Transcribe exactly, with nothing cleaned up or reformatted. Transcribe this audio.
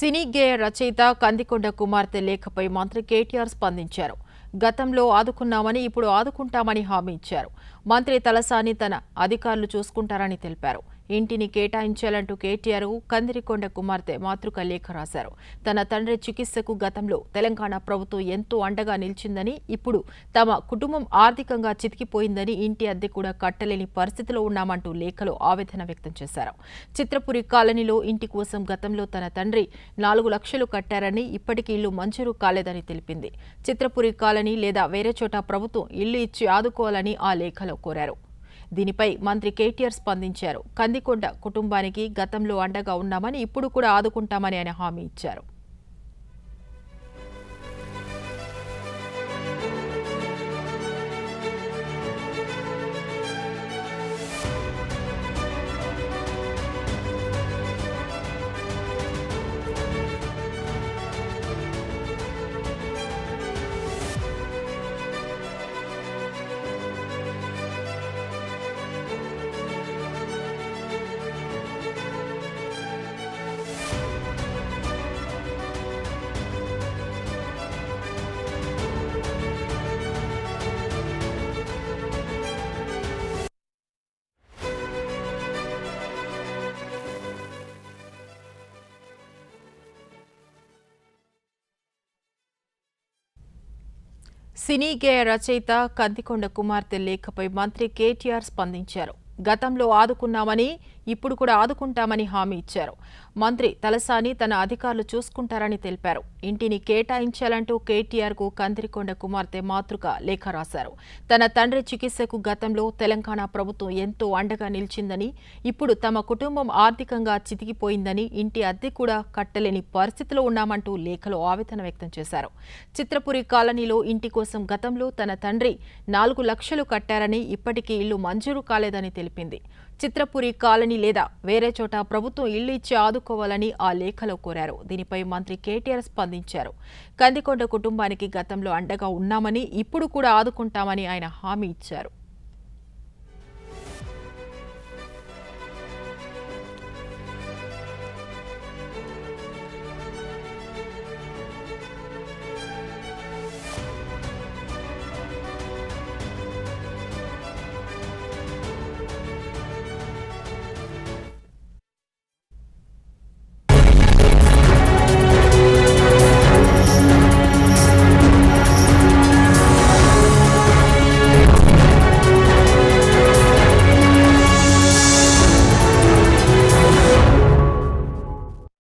సినీ గేయ రచయిత కందికొండ కుమార్తె లేఖపై మంత్రి కేటీఆర్ స్పందించారు. గతంలో ఆదుకున్నామని ఇప్పుడు ఆదుకుంటామని హామీ ఇచ్చారు. మంత్రి తలసాని తన అధికారులు చూసుకుంటారని తెలిపారు. ఇంటిని కేటాయించాలంటూ కేటీఆర్ కందికొండ కుమార్తె మాతృక లేఖ రాశారు. తన తండ్రి చికిత్సకు గతంలో తెలంగాణ ప్రభుత్వం ఎంతో అండగా నిలిచిందని, ఇప్పుడు తమ కుటుంబం ఆర్థికంగా చితికిపోయిందని, ఇంటి అద్దె కూడా కట్టలేని పరిస్థితిలో ఉన్నామంటూ లేఖలో ఆవేదన వ్యక్తం చేశారు. చిత్రపురి కాలనీలో ఇంటి కోసం గతంలో తన తండ్రి నాలుగు లక్షలు కట్టారని, ఇప్పటికీ ఇల్లు మంజూరు కాలేదని తెలిపింది. చిత్రపురి కాలనీ లేదా వేరే చోట ప్రభుత్వం ఇల్లు ఇచ్చి ఆదుకోవాలని ఆ లేఖలో కోరారు. దీనిపై మంత్రి కేటీఆర్ స్పందించారు. కందికొండ కుటుంబానికి గతంలో అండగా ఉన్నామని, ఇప్పుడు కూడా ఆదుకుంటామని ఆయన హామీ ఇచ్చారు. సినీ గేయ రచయిత కందికొండ కుమార్తె లేఖపై మంత్రి కేటీఆర్ స్పందించారు. గతంలో ఆదుకున్నామని, ఇప్పుడు కూడా ఆదుకుంటామని హామీ ఇచ్చారు. మంత్రి తలసాని తన అధికారులు చూసుకుంటారని తెలిపారు. ఇంటిని కేటాయించాలంటూ కేటీఆర్ కు కందికొండ కుమార్తె మాతృక లేఖ రాశారు. తన తండ్రి చికిత్సకు గతంలో తెలంగాణ ప్రభుత్వం ఎంతో అండగా నిలిచిందని, ఇప్పుడు తమ కుటుంబం ఆర్థికంగా చితికిపోయిందని, ఇంటి అద్దె కూడా కట్టలేని పరిస్థితిలో ఉన్నామంటూ లేఖలో ఆవేదన వ్యక్తం చేశారు. చిత్రపురి కాలనీలో ఇంటి కోసం గతంలో తన తండ్రి నాలుగు లక్షలు కట్టారని, ఇప్పటికీ ఇల్లు మంజూరు కాలేదని తెలిపింది. చిత్రపురి కాలనీ లేదా వేరే చోట ప్రభుత్వం ఇల్లు ఇచ్చి ఆదుకోవాలని ఆ లేఖలో కోరారు. దీనిపై మంత్రి కేటీఆర్ స్పందించారు. కందికొండ కుటుంబానికి గతంలో అండగా ఉన్నామని, ఇప్పుడు కూడా ఆదుకుంటామని ఆయన హామీ ఇచ్చారు.